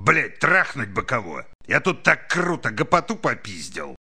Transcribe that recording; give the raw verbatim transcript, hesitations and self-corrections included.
Блять, трахнуть бы кого. Я тут так круто гопоту попиздил.